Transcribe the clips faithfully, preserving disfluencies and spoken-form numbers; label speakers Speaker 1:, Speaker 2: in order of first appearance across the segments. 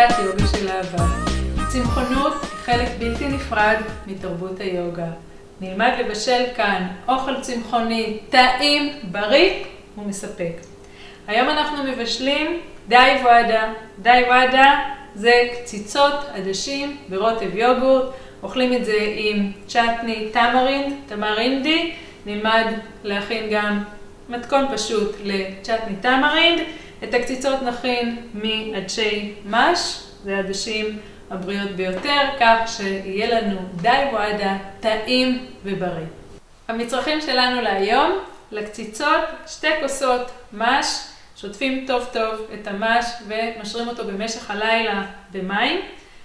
Speaker 1: שיטת יוגה של אהבה. צמחונות היא חלק בלתי נפרד מתרבות היוגה. נלמד לבשל כאן אוכל צמחוני טעים, בריא ומספק. היום אנחנו מבשלים דאי וואדה. דאי וואדה זה קציצות עדשים ברוטב יוגורט. אוכלים את זה עם צ'טני טמרינד, טמרינדי. נלמד להכין גם מתכון פשוט לצ'טני טמרינד. את הקציצות נכין מעדשי מש, זה העדשים הבריאות ביותר, כך שיהיה לנו דאי וואדה טעים ובריא. המצרכים שלנו להיום, לקציצות, שתי כוסות מש, שוטפים טוב טוב את המש ומשרים אותו במשך הלילה במים.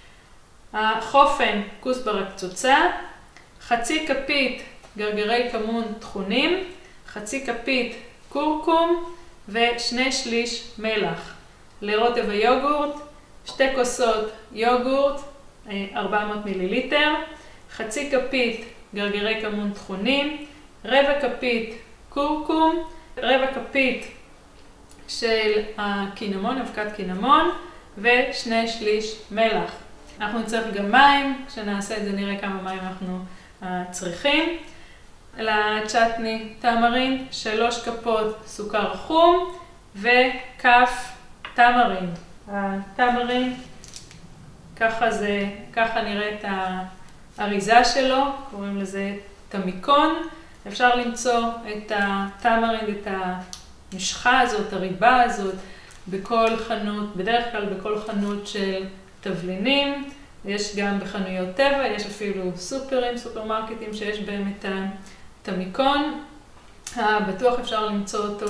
Speaker 1: החופן, כוסברה קצוצה, חצי כפית גרגירי כמון טחונים, חצי כפית קורקום ושני שליש מלח. לרוטב היוגורט, שתי כוסות יוגורט, ארבע מאות מיליליטר, חצי כפית גרגירי כמון טחונים, רבע כפית קורקום, רבע כפית של הקינמון, אבקת קינמון, ושני שליש מלח. אנחנו נצטרך גם מים, כשנעשה את זה נראה כמה מים אנחנו צריכים. לצ'טני טמרינד, שלוש כפות סוכר חום וכף טמרינד. הטמרינד, ככה זה, ככה נראית האריזה שלו, קוראים לזה תמיקון. אפשר למצוא את הטמרינד, את המשחה הזאת, הריבה הזאת, בכל חנות, בדרך כלל בכל חנות של תבלינים. יש גם בחנויות טבע, יש אפילו סופרים, סופרמרקטים שיש בהם את התמיקון. בטוח אפשר למצוא אותו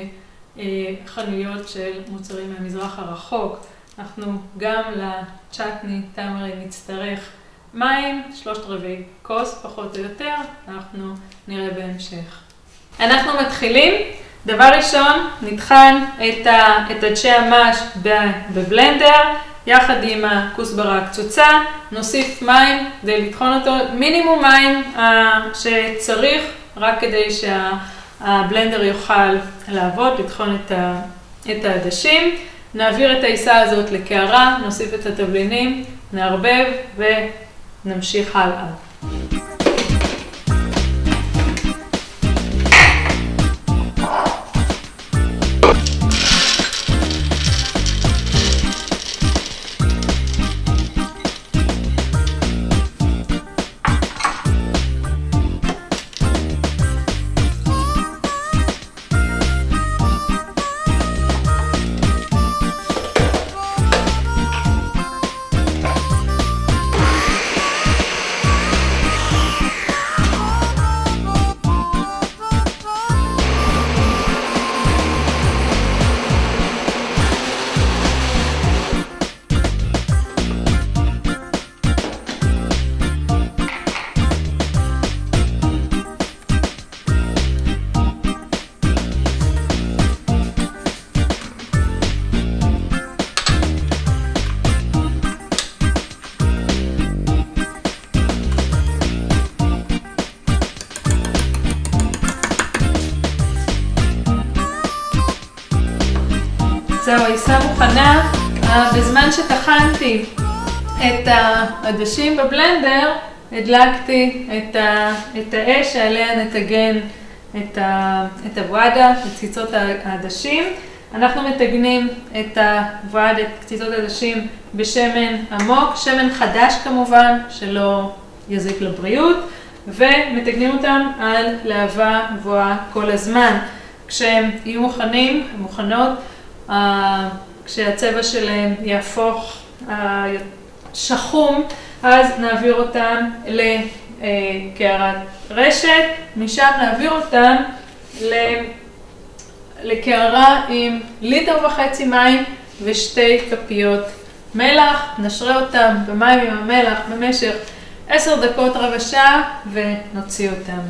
Speaker 1: בחנויות של מוצרים מהמזרח הרחוק. אנחנו גם לצ'טני טמרינד נצטרך מים, שלושת רבעי כוס פחות או יותר, אנחנו נראה בהמשך. אנחנו מתחילים. דבר ראשון, נטחן את עדשי המש בבלנדר, יחד עם הכוסברה הקצוצה, נוסיף מים כדי לטחון אותו, מינימום מים שצריך רק כדי שהבלנדר יוכל לעבוד, לטחון את העדשים. נעביר את העיסה הזאת לקערה, נוסיף את התבלינים, נערבב ונמשיך הלאה. זהו, העיסה מוכנה. בזמן שטחנתי את העדשים בבלנדר, הדלקתי את, ה, את האש שעליה נטגן את, ה, את הוואדה, את קציצות העדשים. אנחנו מטגנים את הוואדה, את קציצות העדשים בשמן עמוק, שמן חדש כמובן, שלא יזיק לבריאות, ומטגנים אותם על להבה גבוהה כל הזמן. כשהם יהיו מוכנים, מוכנות, כשהצבע שלהם יהפוך שחום, אז נעביר אותם לקערת רשת, משם נעביר אותם לקערה עם ליטר וחצי מים ושתי כפיות מלח. נשרה אותם במים עם המלח במשך עשר דקות רבע שעה ונוציא אותם.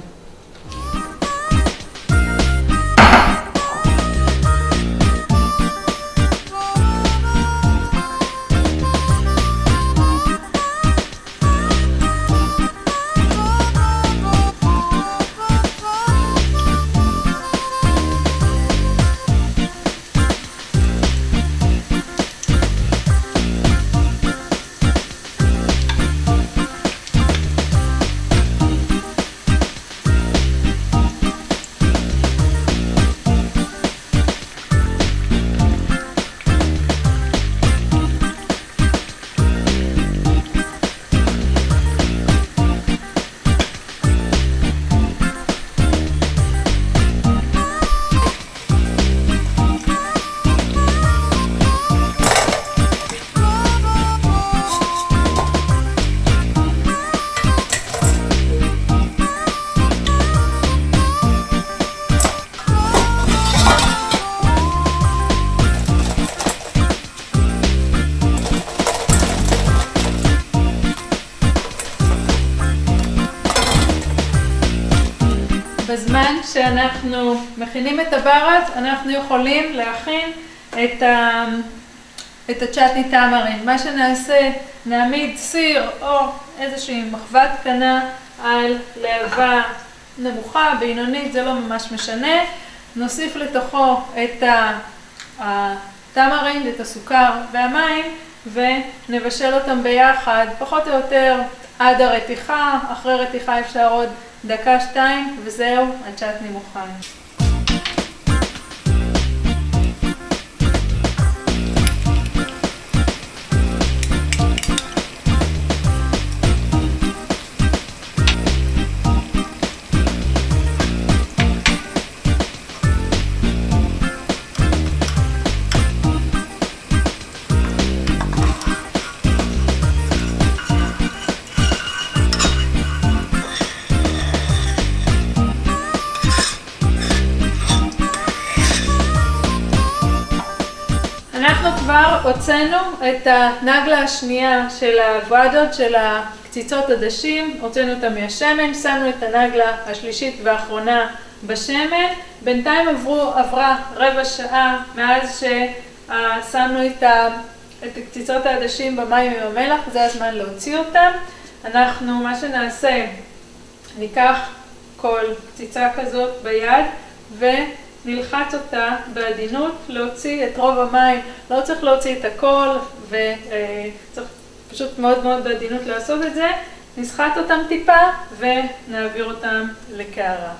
Speaker 1: אנחנו מכינים את הברז, אנחנו יכולים להכין את, ה... את הצ'טני טמרין. מה שנעשה, נעמיד סיר או איזושהי מחבת קטנה על להבה נמוכה, בינונית, זה לא ממש משנה. נוסיף לתוכו את הטמרין, את הסוכר והמים, ונבשל אותם ביחד, פחות או יותר עד הרתיחה. אחרי רתיחה אפשר עוד דקה שתיים, וזהו, הצ'טני מוכן. אנחנו כבר הוצאנו את הנגלה השנייה של הוואדות, של הקציצות עדשים, הוצאנו אותה מהשמן, שמנו את הנגלה השלישית והאחרונה בשמן. בינתיים עברו, עברה רבע שעה מאז ששמנו את, את הקציצות העדשים במים עם המלח, זה הזמן להוציא אותם. אנחנו, מה שנעשה, ניקח כל קציצה כזאת ביד ו... נלחץ אותה בעדינות, להוציא את רוב המים, לא צריך להוציא את הכל, וצריך פשוט מאוד מאוד בעדינות לעשות את זה. נסחט אותם טיפה ונעביר אותם לקערה.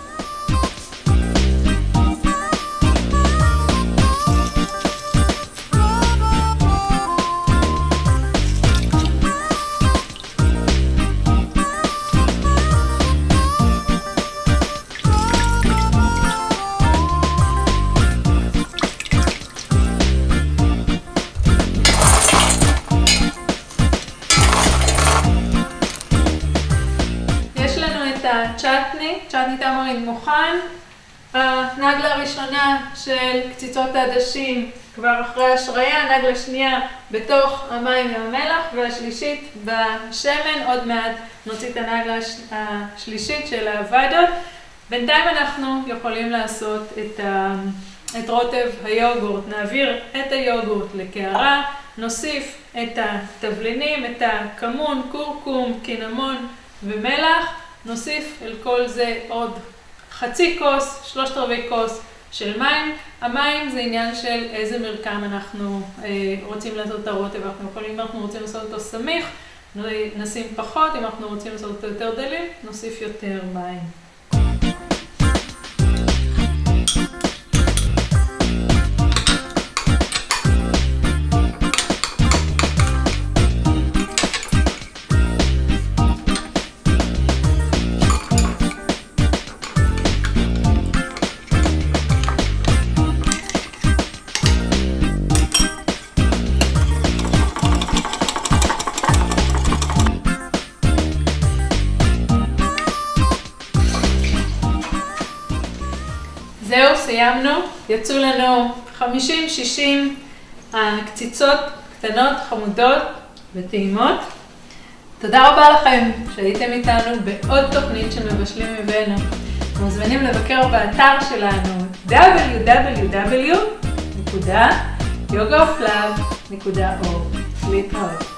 Speaker 1: הצ'טני, צ'טני טמרין מוכן. הנגלה הראשונה של קציצות העדשים כבר אחרי השריה, הנגלה שנייה בתוך המים והמלח, והשלישית בשמן. עוד מעט נוציא את הנגלה השלישית של הוואדות. בינתיים אנחנו יכולים לעשות את, ה... את רוטב היוגורט. נעביר את היוגורט לקערה, נוסיף את התבלינים, את הכמון, קורקום, קינמון ומלח. נוסיף אל כל זה עוד חצי כוס, שלושת רבעי כוס של מים. המים זה עניין של איזה מרקם אנחנו אה, רוצים לעשות את הרוטב. אנחנו יכולים, אם אנחנו רוצים לעשות אותו סמיך, נשים פחות. אם אנחנו רוצים לעשות אותו יותר דליל, נוסיף יותר מים. זהו, סיימנו. יצאו לנו חמישים שישים קציצות קטנות, חמודות וטעימות. תודה רבה לכם שהייתם איתנו בעוד תוכנית של מבשלים מבנו. מוזמנים לבקר באתר שלנו דאבליו דאבליו דאבליו נקודה יוגה אוף לאב נקודה או אר. להתראות.